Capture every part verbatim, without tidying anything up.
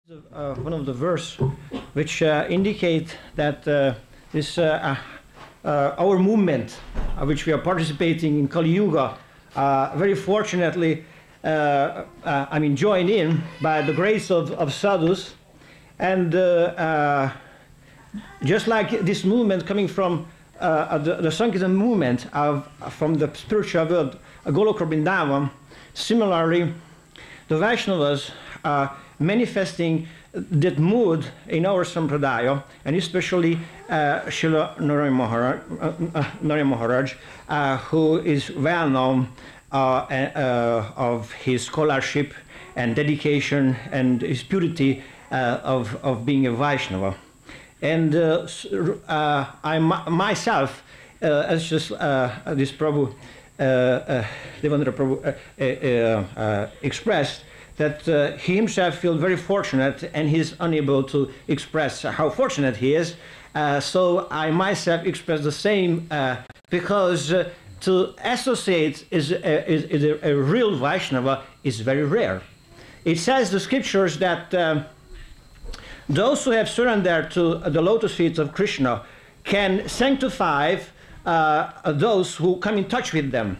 Uh, one of the verse which uh, indicate that uh, this uh, uh, our movement, uh, which we are participating in Kali Yuga, uh, very fortunately, uh, uh, I mean, joined in by the grace of, of sadhus, and uh, uh, just like this movement coming from uh, the, the Sankirtan movement of, from the spiritual world, Goloka Vrindavan, similarly, the Vaishnavas are manifesting that mood in our Sampradaya, and especially uh, Srila Narayana Maharaj, uh, uh, Narayana Maharaj uh, who is well known uh, uh, of his scholarship and dedication and his purity uh, of, of being a Vaishnava. And uh, uh, I myself, uh, as just uh, this Prabhu, uh, uh, Devendra Prabhu uh, uh, uh, expressed, that uh, he himself feels very fortunate and he's unable to express how fortunate he is. Uh, so I myself express the same uh, because uh, to associate is, a, is, is a, a real Vaishnava is very rare. It says the scriptures that uh, those who have surrendered to the lotus feet of Krishna can sanctify uh, those who come in touch with them.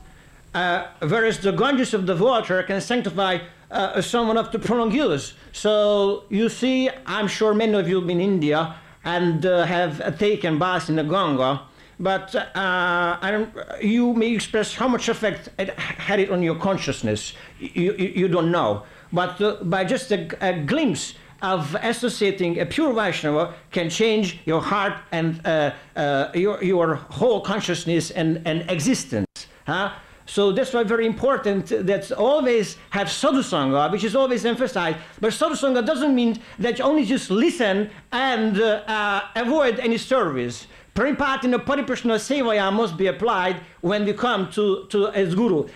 Uh, whereas the Ganges of the water can sanctify uh, someone up to prolonged use. So you see, I'm sure many of you have been in India and uh, have uh, taken baths in the Ganga, but uh, I don't, you may express how much effect it had it on your consciousness. You, you, you don't know. But uh, by just a, a glimpse of associating a pure Vaishnava can change your heart and uh, uh, your, your whole consciousness and, and existence. Huh? So that's why very important that always have sadhusanga, which is always emphasized. But sadhusanga doesn't mean that you only just listen and uh, uh, avoid any service. Paripatina Pariprashna Sevaya must be applied when we come to, to as guru.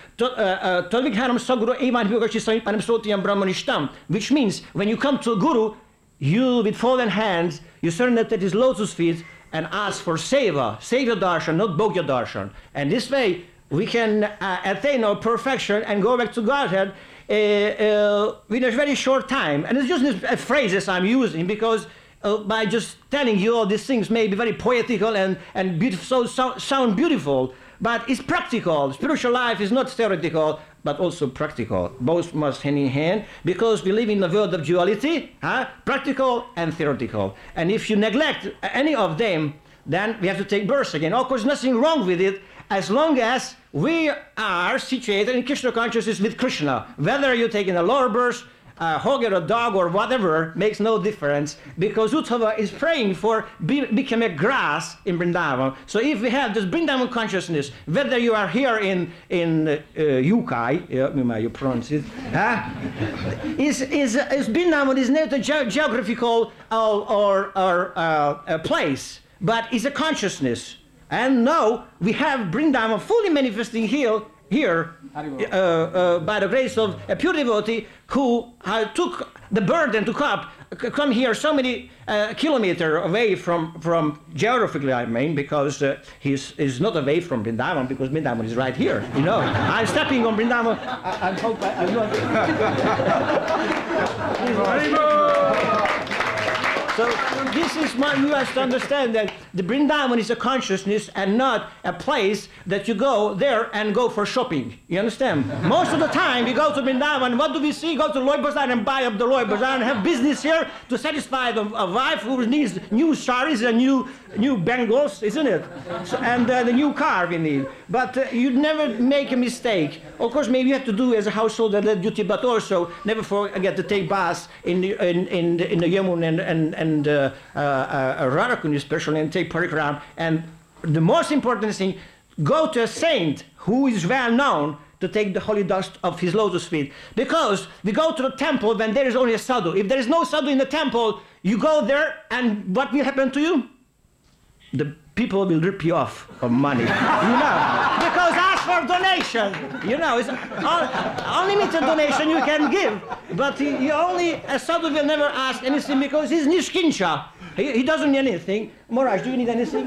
Which means when you come to a guru, you with fallen hands, you surrender at his lotus feet and ask for seva, seva darshan, not bhogya darshan. And this way, we can uh, attain our perfection and go back to Godhead uh, uh, in a very short time. And it's just a phrases I'm using because uh, by just telling you all these things may be very poetical and, and beautiful, so, so, sound beautiful, but it's practical. Spiritual life is not theoretical, but also practical. Both must hand in hand because we live in a world of duality, huh? Practical and theoretical. And if you neglect any of them, then we have to take birth again. Of course, nothing wrong with it, as long as we are situated in Krishna consciousness with Krishna. Whether you take in a lower birth, a hog or a dog or whatever, makes no difference, because Uddhava is praying for be, become a grass in Vrindavan. So if we have this Vrindavan consciousness, whether you are here in, in uh, Yukai, yeah, you pronounce it, huh? is, is, is Vrindavan is not a ge geographical or, or, or uh, a place, but is a consciousness. And now we have Vrindavan fully manifesting here, here uh, uh, by the grace of a pure devotee who uh, took the burden to come, come here so many uh, kilometers away from, from geographically, I mean, because uh, he's, he's not away from Vrindavan, because Vrindavan is right here, you know. I'm stepping on Vrindavan. I, I hope I, I'm not... So this is what you have to understand, that the Vrindavan is a consciousness and not a place that you go there and go for shopping. You understand? Most of the time we go to Vrindavan, what do we see? Go to Loy Bazaar and buy up the Loy Bazaar and have business here to satisfy the, a wife who needs new saris and new, new bangles, isn't it? So, and uh, the new car we need. But uh, you never make a mistake. Of course, maybe you have to do as a household and duty, but also never forget to take baths in the, in, in the, in the Yamun and, and, and uh, uh, uh, Radhakund especially, and take parikram. And the most important thing, go to a saint who is well known to take the holy dust of his lotus feet. Because we go to the temple when there is only a sadhu. If there is no sadhu in the temple, you go there and what will happen to you? The people will rip you off of money, you know, because ask for donation, you know, it's unlimited donation you can give, but he, he only, a sadhu will never ask anything because he's nishkincha. He, he doesn't need anything. Maharaj, do you need anything?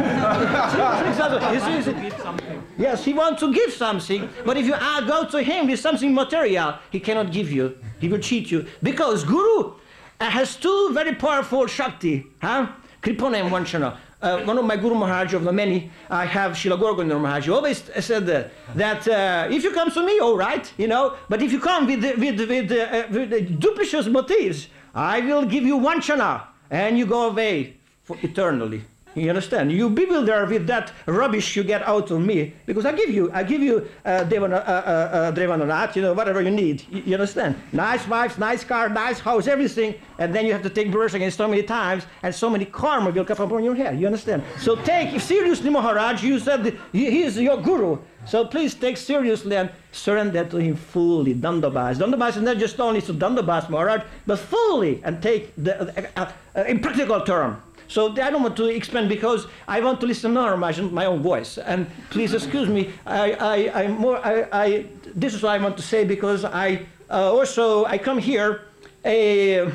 Yes, he wants to give something, but if you uh, go to him with something material, he cannot give you. He will cheat you. Because Guru has two very powerful Shakti, huh? Kripana and Vanchana. Uh, one of my Guru Maharaj of the many, I have Srila Gaura Maharaj, always said that, that uh, if you come to me, all right, you know, but if you come with, with, with, uh, with duplicitous motives, I will give you Vanchana, and you go away for eternally. You understand? You bewilder with that rubbish you get out of me, because I give you, I give you uh, Devana, uh, uh, Devananath, you know, whatever you need. You, you understand? Nice wives, nice car, nice house, everything, and then you have to take birth again so many times, and so many karma will come upon your head. You understand? So take seriously, Maharaj. You said he, he is your guru, so please take seriously and surrender to him fully. Dandabhas. Dandabhas is not just only to Dandabhas, Maharaj, but fully, and take the uh, uh, in practical term. So I don't want to expand because I want to listen more my, my own voice. And please excuse me, I, I, I more, I, I, this is what I want to say, because I uh, also, I come here, a,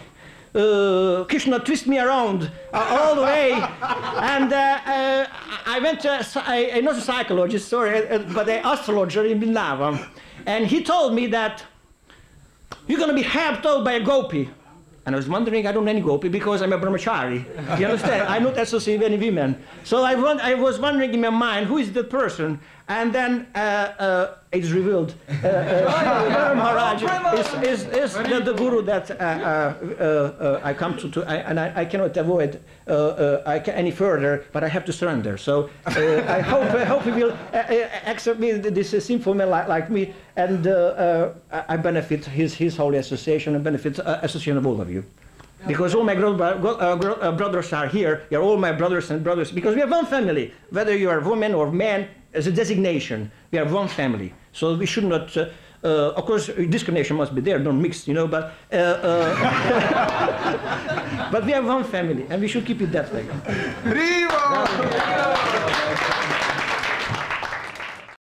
uh, Krishna twist me around uh, all the way, and uh, uh, I went to, I, I'm not a psychologist, sorry, uh, but an astrologer in Vrindavan, and he told me that you're going to be helped out by a gopi. And I was wondering, I don't know any gopi because I'm a brahmachari. You understand? I don't associate with any women. So I, want, I was wondering in my mind, who is that person? And then uh, uh, it's revealed. Uh, uh, Maharaj is, is, is the, the guru that uh, uh, uh, I come to, to I, and I, I cannot avoid uh, uh, I can, any further, but I have to surrender. So uh, I hope I hope he will uh, uh, accept me, this uh, sinful man like, like me, and uh, uh, I benefit his, his holy association and benefit uh, association of all of you. Because all my gro uh, uh, brothers are here, you're all my brothers and brothers, because we are one family, whether you are a woman or man, as a designation, we are one family. So we should not, uh, uh, of course, discrimination must be there, don't mix, you know, but, uh, uh, but we are one family, and we should keep it that way.